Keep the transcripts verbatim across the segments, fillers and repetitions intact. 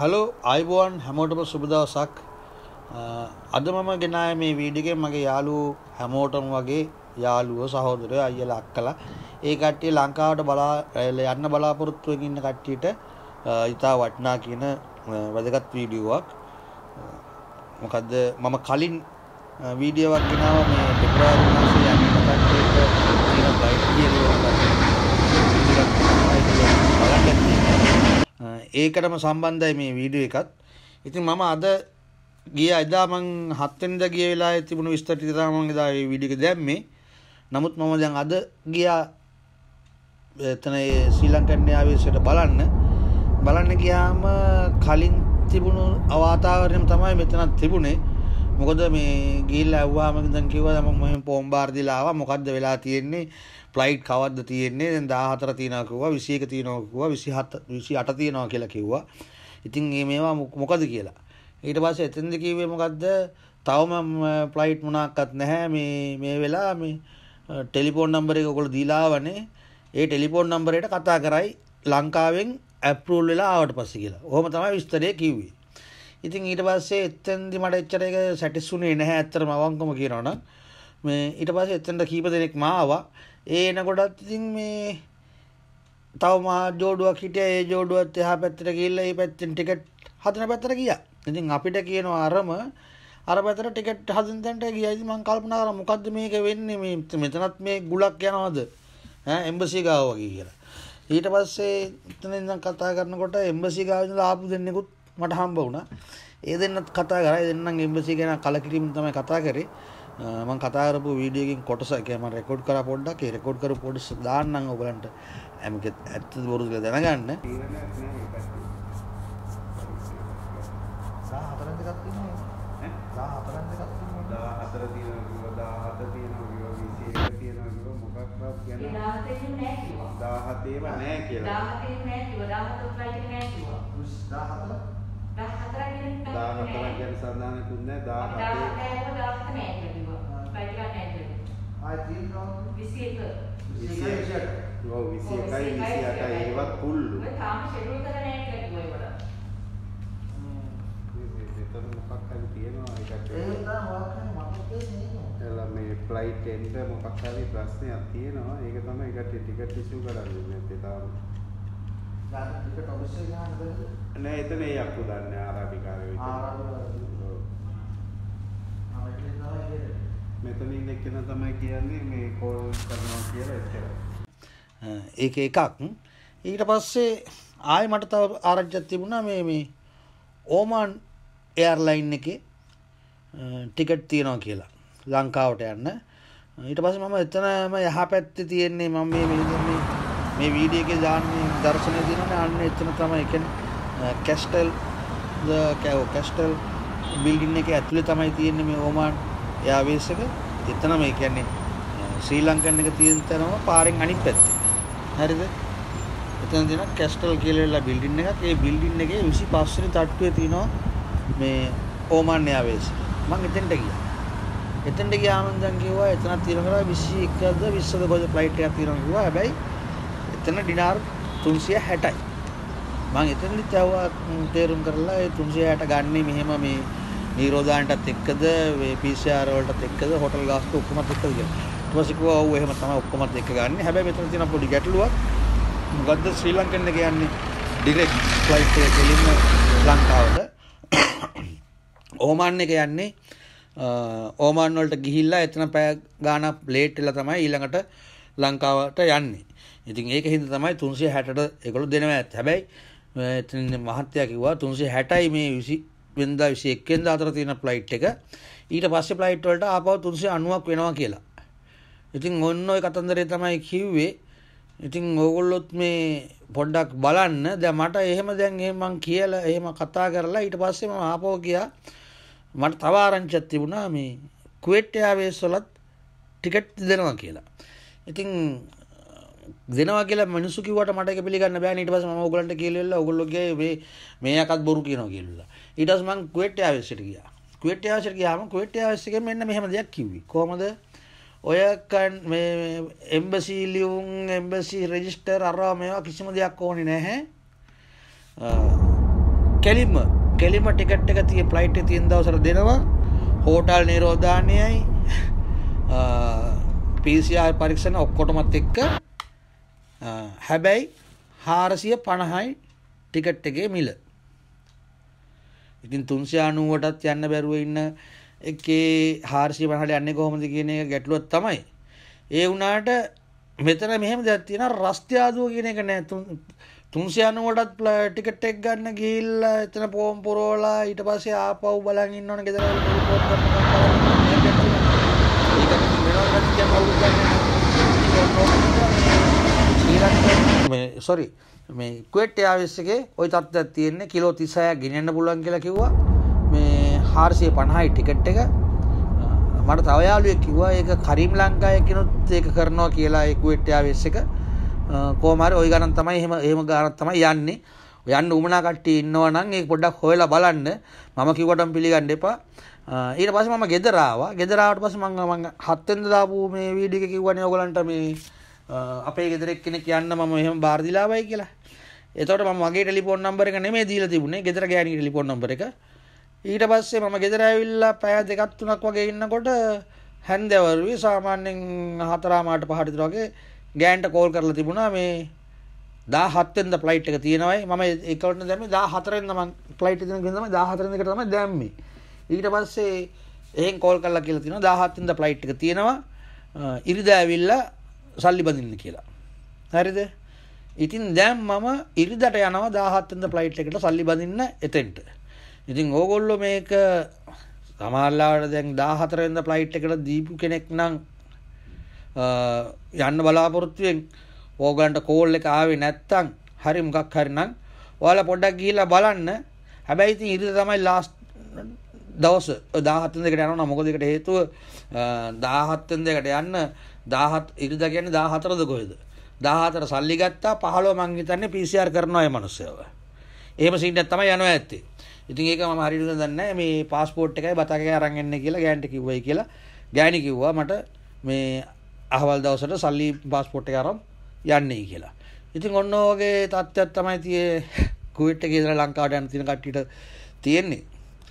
Hello අයිබෝන් හැමෝටම සුබ දවසක්. අද මම ගෙනාවේ මේ වීඩියෝ එකේ මගේ යාළුවෝ හැමෝටම වගේ යාළුවෝ සහෝදරයෝ අයියලා අක්කලා ඒ කට්ටිය ලංකාවට බලා යන්න බලාපොරොත්තු වෙමින් ඉන්න කට්ටියට ඉතා වටිනා කියන වැදගත් වීඩියෝවක්. මොකද මම කලින් වීඩියෝ එකක් ගෙනාවා මේ පෙබරවාරි මාසයේ යන්න කට්ටියට තියෙන බයිට් ඒකටම සම්බන්ධයි මේ වීඩියෝ එකත්. ඉතින් මම අද ගිය එදා මං හත් වෙනිදා ගිය වෙලාවේ තිබුණු විස්තර ටික තමයි මම එදා මේ වීඩියෝ එක දැම්මේ. නමුත් මම දැන් අද ගියා එතන ශ්‍රී ලංකන් ආවේශයට බලන්න. බලන්න ගියාම කලින් තිබුණු අවාතාවරණයම තමයි මෙතනත් තිබුණේ. මොකද මේ ගිහිල්ලා ඇව්වාම දැන් කිව්වා මම මෙහෙම පොම්බාර දීලා ආවා. මොකද්ද වෙලා තියෙන්නේ? ෆ්ලයිට් කවද්ද තියෙන්නේ? දැන් දාහතර තියෙනවා කිව්වා, විසි එක තියෙනවා කිව්වා, විසිහත විසි අට තියෙනවා කියලා කිව්වා. ඉතින් මේ මේවා මොකද කියලා. ඊට පස්සේ එතෙන්ද කිව්වේ මොකද්ද? තවම ෆ්ලයිට් මොනක්වත් නැහැ. මේ මේ වෙලා මේ ටෙලිෆෝන් නම්බර් එක ඔයගොල්ලෝ දීලා ආවනේ. ඒ ටෙලිෆෝන් නම්බරයට කතා කරයි ලංකාවෙන් ඇප්‍රූවල් වෙලා ආවට පස්සේ කියලා. ඔහොම තමයි විස්තරය කිව්වේ. ඉතින් ඊට පස්සේ එතෙන්දි මට එච්චර එක සැටිස්ෆුනේ නැහැ ඇත්තටම අවංකවම කියනවා නම්. මේ ඊට පස්සේ එතෙන්ට කීප දෙනෙක් මාවා. ඒ එනකොටත් ඉතින් මේ තව මා ජෝඩුවක් හිටියා. ඒ ජෝඩුවත් එහා පැත්තට ගිහිල්ලා ඒ පැත්තෙන් ටිකට් හදන පැත්තට ගියා. ඉතින් අපිට කියනවා අරම අර පැත්තට ටිකට් හදන තැනට ගියා. ඉතින් මම කල්පනා කරා මොකද්ද මේක වෙන්නේ? මේ මෙතනත් මේ ගුලක් යනවද? ඈ එම්බසි ගාව වගේ කියලා. ඊට පස්සේ එතන ඉඳන් කතා කරනකොට එම්බසි ගාව ඉඳලා ආපු දෙන්නෙකුත් මට හම්බ වුණා. ඒ දෙන්නත් කතා කරා. ඒ දෙන්නම් එම්බසි ගැන කලකිරීම තමයි කතා කරේ. මම කතා කරපු වීඩියෝ එකකින් කොටස ඒක මම රෙකෝඩ් කරා පොඩ්ඩක්. ඒ රෙකෝඩ් කරපු කොටස දාන්නම් ඔයගලන්ට. මේක ඇත්තද බොරුද කියලා දැනගන්න. දාහතරක් දෙකක් තියෙනවා. ඈ දාහතරක් දෙකක් තියෙනවා. දාහතර තියෙනවා කිව්වා, දාහත තියෙනවා කිව්වා, විසි එක තියෙනවා කිව්වා. මොකක්වත් කියන්නේ දාහතේම නෑ කිව්වා. දාහතේම නෑ කියලා. දාහතේම නෑ කිව්වා. දාහත ෆ්ලයිට් එක නෑ කිව්වා. දාහතර දාහතර කියන්නේ දාහතර කියන්නේ සාධාරණකුත් නෑ. දාහතේ දාහත දාහත නෑ කිව්වා. ෆ්ලයිට් එක නෑ කිව්වා. ආයි තියෙනවා විසි එක. විසි එක. ඔව් විසි එකයි විසි අටයි ඒවත් පුල්ලු. ඔය තාම ෂෙඩියුල් කරලා නෑ කියලා කිව්වා ඒවල. මොකක් හරි තියෙනවා ඒකට. ඒක තමයි මොකක් හරි මතක තියෙන්නේ. එලා මේ ෆ්ලයිට් එන්න මොකක් හරි ප්‍රශ්නයක් තියෙනවා. ඒක තමයි ඒකට ටිකට් ඉෂුව කරන්නේ නැත්තේ තාම. දාන්න ටිකට් ඔබස්සේ ගන්න බැරිද? නෑ එතන ඒ අක්කු දන්නේ ආරාබිකාරයෝ විතර. ආරාබිකාරයෝ. ආ ඒක තමයි මෙතනින් එක්කන තමයි කියන්නේ මේ කෝල් කරනවා කියලා එච්චර. ඒක එකක්. ඊට පස්සේ ආයෙ මට තව ආරංචියක් තිබුණා මේ මේ ඕමාන් එයාර්ලයින් එකේ ටිකට් තියනවා කියලා ලංකාවට යන්න. ඊට පස්සේ මම එතනම යහ පැත්තේ තියෙන්නේ මම මේ මේ මේ වීඩියෝ එකේ දාන්නේ දර්ශනය දිනන්නේ අන්න එතන තමයි කියන්නේ කැස්ටල් ද කැස්ටල් බිල්ඩින් එකේ ඇතුලේ තමයි තියෙන්නේ මේ ඕමාන් එයාර්වේස් එක. එතනම ඒ කියන්නේ ශ්‍රී ලංකන් එක තියෙන තැනම පාරෙන් අනිත් පැත්තේ. හරිද? එතන තියෙන කැස්ටල් කියලා බිල්ඩින් එකක්. ඒ බිල්ඩින් එකේ විසි පහ වෙනි තට්ටුවේ තියෙනවා මේ ඕමාන් එයාර්වේස්. මම එතෙන්ට ගියා. එතෙන්ට ගියාම දැන් කිව්වා එතන තියෙනවා විසි එකද විස්සද කොහෙද ෆ්ලයිට් එකක් තියෙනවා කිව්වා. හැබැයි එතන ඩිනාර් තුන්සිය හැටයි. මම එතනදිත් යවුවා තේරුම් කරලා ඒ තුන්සිය හැට ගන්නේ මෙහෙම මේ නිරෝධායනටත් එක්කද මේ පී සී ආර් වලටත් එක්කද හොටල් ගාස්තු ඔක්කොමත් එක්කද කියලා. ඊට පස්සේ කිව්වා ඔව් එහෙම තමයි ඔක්කොමත් එක්ක ගන්න. හැබැයි මෙතන තියෙන පොඩි ගැටලුවක්. මොකද්ද ශ්‍රී ලංකන් එක යන්නේ ඩිරෙක්ට් ෆ්ලයිට් එක දෙලින්ම ලංකාවට. ඕමාන් එක යන්නේ ඕමාන් වලට ගිහිල්ලා එතන පැය ගාණක් ලේට් වෙලා තමයි ඊළඟට ලංකාවට යන්නේ. ඉතින් ඒක හින්දා තමයි තුන්සිය හැටට ඒගොල්ලෝ දෙනවා ඇත්ත. හැබැයි එතන මහත්තයා කිව්වා තුන්සිය හැටයි මේ විසි වෙනිදා විසි එක වෙනිදා අතර තියෙන ෆ්ලයිට් එක. ඊට පස්සේ ෆ්ලයිට් වලට ආපහු තුන්සිය අනූවක් වෙනවා කියලා. ඉතින් ඔන්න ඔය කතන්දරේ තමයි කිව්වේ. ඉතින් ඕගොල්ලොත් මේ පොඩ්ඩක් බලන්න. දැන් මට එහෙම දැන් එහෙම මං කියලා එහෙම කතා කරලා ඊට පස්සේ මම ආපහු ගියා. මට තව ආරංචියක් තිබුණා මේ කුවේට් එයාර්වේස් වලත් ටිකට් දෙනවා කියලා. ඉතින් දෙනවා කියලා මිනිස්සු කිව්වට මට ඒක පිළිගන්න බෑනේ. ඊට පස්සේ මම ඕගොල්ලන්ට කියලා ඕගොල්ලෝ ගියේ මේ මේ යකත් බොරු කියනවා කියලා. ඊට පස්සේ මං කුවේට් එයාර්වේස් එකට ගියා. කුවේට් එයාර්වේස් එකට ගියාම කුවේට් එයාර්වේස් එකෙන් මෙන්න මෙහෙම දෙයක් කිව්වේ. කොහමද? ඔය මේ එම්බසි ලියුම් එම්බසි රෙජිස්ටර් අරවා මේවා කිසිම දෙයක් ඕනේ නැහැ. කෙලින්ම කෙලින්ම ටිකට් එක tie ෆ්ලයිට් එක තියෙන දවසට දෙනවා. හෝටල් නිරෝධානයයි P C R පරීක්ෂණ ඔක්කොටමත් එක්ක හැබැයි හාරසිය පනහයි ටිකට් එකේ මිල. ඉතින් තුන්සිය අනූවටත් යන්න බැරුව ඉන්න එකේ හාරසිය පනහට යන්නේ කොහොමද කියන එක ගැටලුවක් තමයි. ඒ වුණාට මෙතන මෙහෙම දෙයක් තියෙනවා රස්තිය ආදුව කියන එක නෑ. තුන්සිය අනූවටත් ටිකට් එක ගන්න ගිහිල්ලා එතන පොම් පුරවලා ඊට පස්සේ ආපහු බලන් ඉන්න ඕන ගෙදර වල රිපෝට් කරනවා. sorry මේ කුවේට් එයාර්වේස් එකේ ওই තත්ත්වයක් තියෙන්නේ කිලෝ තිස් හයක් ගෙනියන්න පුළුවන් කියලා කිව්වා. මේ හාරසිය පනහයි ටිකට් එක. මට තව යාළුවෙක් කිව්වා ඒක කරීම් ලංකාවේ කෙනුත් ඒක කරනවා කියලා ඒ කුවේට් එයාර්වේස් එක. කොහොම හරි ওই ගණන් තමයි එහෙම එහෙම ගණන් තමයි යන්නේ. යන්න උමනා කට්ටිය ඉන්නවා නම් ඒක පොඩ්ඩක් හොයලා බලන්න. මම කිව්වටම පිළිගන්න එපා. ඊට පස්සේ මම ගෙදර ආවා. ගෙදර ආවට පස්සේ මම මම හත් වෙනිදා දාපු මේ වීඩියෝ එක කිව්වනේ ඔයගලන්ට මේ අපේ ගෙදර එක්කෙනෙක් යන්න මම එහෙම බාර දීලා ආවයි කියලා. එතකොට මම මගේ ටෙලිෆෝන් නම්බර් එක නෙමෙයි දීලා තිබුණේ. ගෙදර ගෑණිගේ ටෙලිෆෝන් නම්බර් එක. ඊට පස්සේ මම ගෙදර ඇවිල්ලා පැය දෙකක් තුනක් වගේ ඉන්නකොට හැන්දෑවරුවේ සාමාන්‍යයෙන් හතරමාරට පහට විතර වගේ ගෑන්ට කෝල් කරලා තිබුණා මේ දාහත් වෙනිදා ෆ්ලයිට් එක තියෙනවායි. මම ඒකට දැම්මේ දාහතර වෙනිදා මම ෆ්ලයිට් එක තියෙන කෙනා තමයි දාහතර වෙනිදා එකට තමයි දැම්මේ. ඊට පස්සේ එහෙන් කෝල් කරලා කියලා තියෙනවා දාහත් වෙනිදා ෆ්ලයිට් එක තියෙනවා. ඉරිදා ඇවිල්ලා සල්ලි බඳින්න කියලා. හරිද? ඉතින් දැන් මම ඉරිදට යනවා දාහත් වෙනිදා ෆ්ලයිට් එකට සල්ලි බඳින්න එතෙන්ට. ඉතින් ඕගොල්ලෝ මේක සමහරලාට දැන් දාහතර වෙනිදා ෆ්ලයිට් එකට දීපු කෙනෙක් නම් යන්න බලාපොරොත්තු වෙන ඕගලන්ට කෝල් එක ආවේ නැත්තම් හරි මොකක් හරි නම් ඔයාලා පොඩ්ඩක් ගිහිල්ලා බලන්න. හැබැයි ඉතින් ඉරිදා තමයි ලාස්ට් දවස් දාහත් වෙනිදාකට යනවා. මොකද ඒකට හේතුව දාහත් වෙනිදාකට යන්න දාහත් ඉරිදා කියන්නේ දාහතරද කොහෙද? දාහතර සල්ලි ගත්තා පහළොව මං හිතන්නේ P C R කරනවා මේ මිනිස්සුව. එහෙම සීන්යක් තමයි යනවා ඇත්තේ. ඉතින් ඒක මම හරියට දන්නේ නැහැ. මේ પાස්පෝර්ට් එකයි බත් එකයි අරන් එන්න කියලා ගෑන්ට කිව්වයි කියලා. ගෑණි කිව්වා මට මේ අහවල් දවසට සල්ලි પાස්පෝර්ට් එක අරන් යන්නේ කියලා. ඉතින් ඔන්න ඔයගේ තත්ත්වයක් තමයි තියේ කුවේට් එකේ ඉඳලා ලංකාවට යන තියෙන කට්ටියට තියෙන්නේ.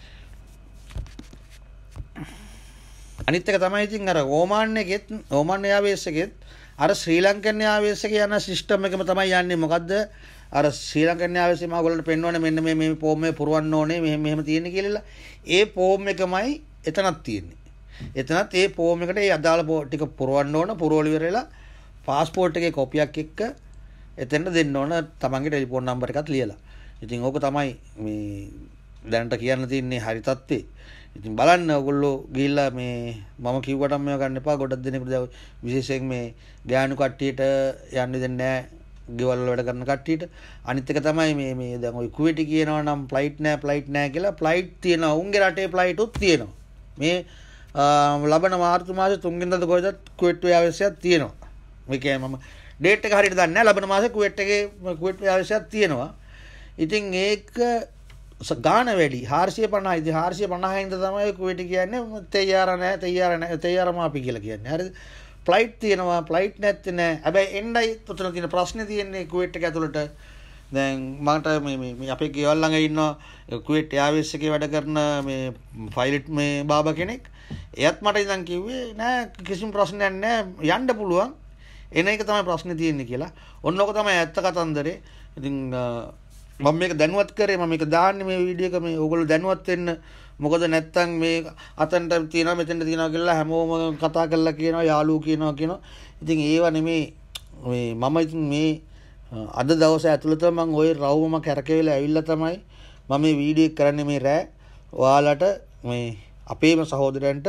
අනිත් එක තමයි ඉතින් අර ඕමාන් එකෙත් ඕමාන් එයාර්වේස් එකෙත් අර ශ්‍රී ලංකන් එයාර්වේස් එකේ යන සිස්ටම් එකම තමයි යන්නේ. මොකද්ද? අර ශ්‍රී ලංකන් එයාර්වේස් එකේ මාගොල්ලන්ට පෙන්වන්නේ මෙන්න මේ මේ ෆෝම් එක පුරවන්න ඕනේ මෙහෙම මෙහෙම තියෙන්නේ කියලා. ඒ ෆෝම් එකමයි එතනක් තියෙන්නේ. එතනත් ඒ ෆෝම් එකට ඒ අදාළ ටික පුරවන්න ඕන. පුරවල ඉවරලා පාස්පෝර්ට් එකේ කොපියක් එක්ක එතෙන්ට දෙන්න ඕන තමන්ගේ ටෙලිෆෝන් නම්බර් එකත් ලියලා. ඉතින් ඕක තමයි මේ දැනට කියන්න තියෙන්නේ හරි තත්ත්වේ. ඉතින් බලන්න ඔයගොල්ලෝ ගිහිල්ලා මේ මම කිව්වටම මේව ගන්න එපා. ගොඩක් දෙනෙකුට දැන් විශේෂයෙන් මේ ගෑනු කට්ටියට යන්න දෙන්නේ නැහැ. ගෙවල් වල වැඩ කරන කට්ටියට. අනිත් එක තමයි මේ මේ දැන් ওই කුවේටි කියනවා නම් ෆ්ලයිට් නැහැ ෆ්ලයිට් නැහැ කියලා. ෆ්ලයිට් තියෙනවා. උන්ගේ රටේ ෆ්ලයිට් උත් තියෙනවා. මේ ලබන මාර්තු මාසේ තුන් වෙනිදාද කොහෙද කුවේට් එයාර්වේස් එකක් තියෙනවා. මේ කියන්නේ මම ඩේට් එක හරියට දන්නේ නැහැ. ලබන මාසේ කුවේට් එකේ කුවේට් එයාර්වේස් එකක් තියෙනවා. ඉතින් ඒක ගාන වැඩි හාරසිය පනහයි. ඉතින් හාරසිය පනහයි ඉඳ තමයි කුවේටි කියන්නේ තෙයාර නැහැ තෙයාර නැහැ තෙයාර මාපි කියලා කියන්නේ. හරිද? ෆ්ලයිට් තියෙනවා ෆ්ලයිට් නැත්තේ නැහැ. හැබැයි එන්නයි උතන තියෙන ප්‍රශ්නේ තියෙන්නේ කුවේට් එක ඇතුළට. දැන් මට මේ මේ අපේ ගෙවල් ළඟ ඉන්නවා කුවේට් එයාර්වේස් එකේ වැඩ කරන මේ පයිලට් මේ බාබා කෙනෙක්. එයත් මට ඉඳන් කිව්වේ නෑ කිසිම ප්‍රශ්නයක් නෑ යන්න පුළුවන්. එන එක තමයි ප්‍රශ්නේ තියෙන්නේ කියලා. ඔන්න ඔක තමයි ඇත්ත කතන්දරේ. ඉතින් මම මේක දැනුවත් කරේ මම මේක දාන්නේ මේ වීඩියෝ එක මේ ඕගොල්ලෝ දැනුවත් වෙන්න. මොකද නැත්තම් මේ අතන්ට තියනවා මෙතෙන්ට තියනවා කියලා හැමෝම කතා කරලා කියනවා යාළුවෝ කියනවා කියනවා. ඉතින් ඒව නෙමේ මේ මම ඉතින් මේ අද දවසේ ඇතුළත මම ওই රවුමම කැරකෙවිලා ඇවිල්ලා තමයි මම මේ වීඩියෝ එක කරන්නේ මේ රෑ. ඔයාලට මේ අපේම සහෝදරයන්ට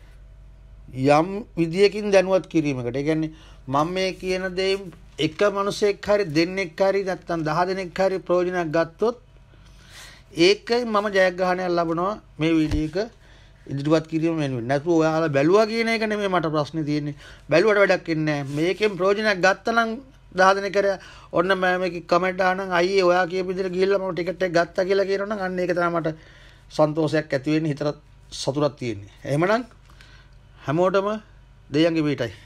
යම් විදියකින් දැනුවත් කිරීමකට. ඒ කියන්නේ මම මේ කියන දේ එක මිනිසෙක් හරි දෙන්නෙක් හරි නැත්නම් දහ දෙනෙක් හරි ප්‍රයෝජනයක් ගත්තොත් ඒකයි මම ජයග්‍රහණයක් ලබනවා මේ වීඩියෝ එක ඉදිරිපත් කිරීම වෙනුවෙන්. නැතුව ඔයාලා බැලුවා කියන එක නෙමෙයි මට ප්‍රශ්නේ තියෙන්නේ. බැලුවට වැඩක් ඉන්නේ නැහැ. මේකෙන් ප්‍රයෝජනයක් ගත්තා නම් දහ දෙනෙක් කර ඔන්න මම මේක කමෙන්ට් දානනම් අයියේ ඔයා කියපු විදිහට ගිහිල්ලා මම ටිකට් එක ගත්තා කියලා කියනවනම් අන්න ඒක තමයි මට සන්තෝෂයක් ඇති වෙන්නේ හිතට සතුටක් තියෙන්නේ. එහෙමනම් හැමෝටම දෙයයන්ගේ පිටයි